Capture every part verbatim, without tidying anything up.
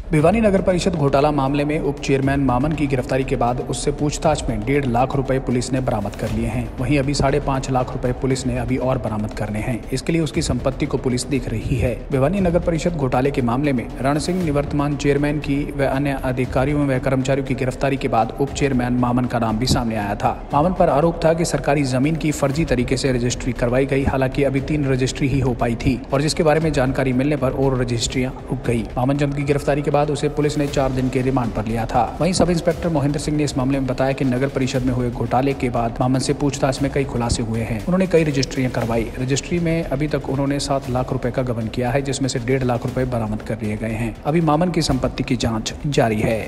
भिवानी नगर परिषद घोटाला मामले में उप चेयरमैन मामन की गिरफ्तारी के बाद उससे पूछताछ में डेढ़ लाख रुपए पुलिस ने बरामद कर लिए हैं। वहीं अभी साढ़े पाँच लाख रुपए पुलिस ने अभी और बरामद करने हैं। इसके लिए उसकी संपत्ति को पुलिस देख रही है। भिवानी नगर परिषद घोटाले के मामले में रण सिंह निवर्तमान चेयरमैन की व अन्य अधिकारियों व कर्मचारियों की गिरफ्तारी के बाद उप चेयरमैन मामन का नाम भी सामने आया था। मामन पर आरोप था कि सरकारी जमीन की फर्जी तरीके से रजिस्ट्री करवाई गई। हालांकि अभी तीन रजिस्ट्री ही हो पाई थी और जिसके बारे में जानकारी मिलने पर और रजिस्ट्रियां रुक गई। मामन चंद की गिरफ्तारी के बाद उसे पुलिस ने चार दिन के रिमांड पर लिया था। वहीं सब इंस्पेक्टर मोहिंद्र सिंह ने इस मामले में बताया कि नगर परिषद में हुए घोटाले के बाद मामन से पूछताछ में कई खुलासे हुए हैं। उन्होंने कई रजिस्ट्रियां करवाई। रजिस्ट्री में अभी तक उन्होंने सात लाख रुपए का गबन किया है, जिसमें से डेढ़ लाख रुपए बरामद कर लिए गए हैं। अभी मामन की संपत्ति की जाँच जारी है।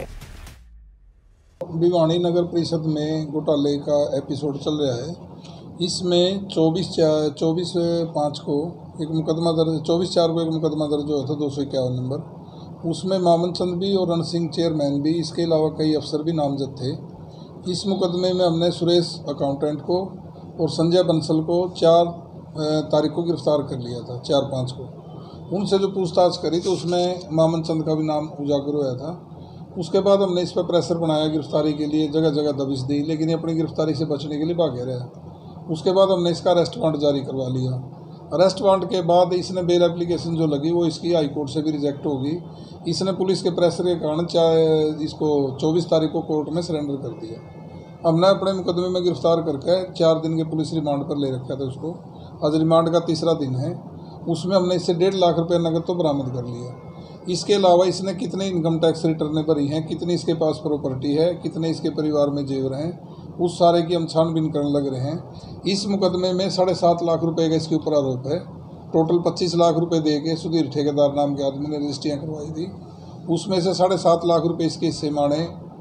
भिवानी नगर परिषद में घोटाले का एपिसोड चल रहा है। इसमें चौबीस चौबीस पाँच को एक मुकदमा दर्ज चौबीस चार को एक मुकदमा दर्ज हुआ था दो सौ इक्यावन नंबर। उसमें मामन चंद भी और रण सिंह चेयरमैन भी, इसके अलावा कई अफसर भी नामजद थे। इस मुकदमे में हमने सुरेश अकाउंटेंट को और संजय बंसल को चार तारीख को गिरफ्तार कर लिया था, चार पाँच को। उनसे जो पूछताछ करी तो उसमें मामन चंद का भी नाम उजागर हुआ था। उसके बाद हमने इस पर प्रेशर बनाया गिरफ्तारी के लिए, जगह जगह दबिश दी, लेकिन ये अपनी गिरफ्तारी से बचने के लिए भागे रहा। उसके बाद हमने इसका अरेस्ट वारंट जारी करवा लिया। अरेस्ट वारंट के बाद इसने बेल एप्लीकेशन जो लगी वो इसकी हाई कोर्ट से भी रिजेक्ट होगी। इसने पुलिस के प्रेशर के कारण चाहे इसको चौबीस तारीख को कोर्ट में सरेंडर कर दिया। हमने अपने मुकदमे में गिरफ्तार करके चार दिन के पुलिस रिमांड पर ले रखा था उसको। आज रिमांड का तीसरा दिन है। उसमें हमने इससे डेढ़ लाख रुपये नकद तो बरामद कर लिया। इसके अलावा इसने कितने इनकम टैक्स रिटर्नें भरी हैं, कितनी इसके पास प्रॉपर्टी है, कितने इसके परिवार में जेवर हैं, उस सारे की हम छानबीन करने लग रहे हैं। इस मुकदमे में साढ़े सात लाख रुपए का इसके ऊपर आरोप है। टोटल पच्चीस लाख रुपए दे के सुधीर ठेकेदार नाम के आदमी ने रजिस्ट्रियाँ करवाई थी। उसमें से साढ़े सात लाख रुपए इसके हिस्से माने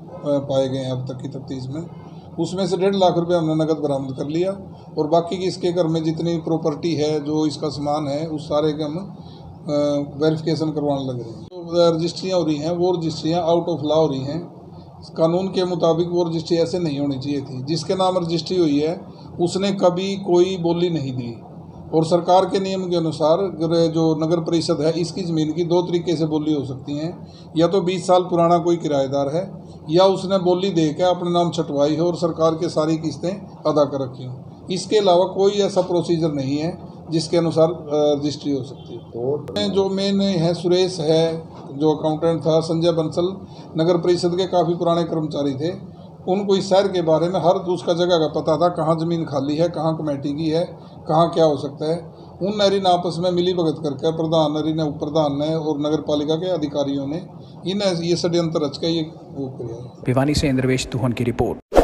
पाए गए हैं अब तक की तफ्तीश में। उसमें से डेढ़ लाख रुपए हमने नकद बरामद कर लिया और बाकी की इसके घर में जितनी प्रॉपर्टी है, जो इसका सामान है, उस सारे के हम वेरिफिकेशन करवाने लग रहे हैं। जो रजिस्ट्रियाँ हो रही हैं वो रजिस्ट्रियाँ आउट ऑफ लॉ हो रही हैं। कानून के मुताबिक वो रजिस्ट्री ऐसे नहीं होनी चाहिए थी। जिसके नाम रजिस्ट्री हुई है उसने कभी कोई बोली नहीं दी और सरकार के नियम के अनुसार जो नगर परिषद है इसकी ज़मीन की दो तरीके से बोली हो सकती हैं। या तो बीस साल पुराना कोई किराएदार है या उसने बोली दे के अपने नाम छटवाई हो और सरकार के सारी किस्तें अदा कर रखी हों। इसके अलावा कोई ऐसा प्रोसीजर नहीं है जिसके अनुसार रजिस्ट्री हो सकती है। तो जो मेन है सुरेश है जो अकाउंटेंट था, संजय बंसल नगर परिषद के काफ़ी पुराने कर्मचारी थे। उनको इस शहर के बारे में हर उसका जगह का पता था, कहाँ ज़मीन खाली है, कहाँ कमेटी की है, कहाँ क्या हो सकता है। उन नरीन आपस में मिली भगत करके प्रधान नरी ने, उप प्रधान ने और नगर पालिका के अधिकारियों ने इन ये षड्यंत्र रच के ये वो किया। भिवानी से इंद्रवेश दुहन की रिपोर्ट।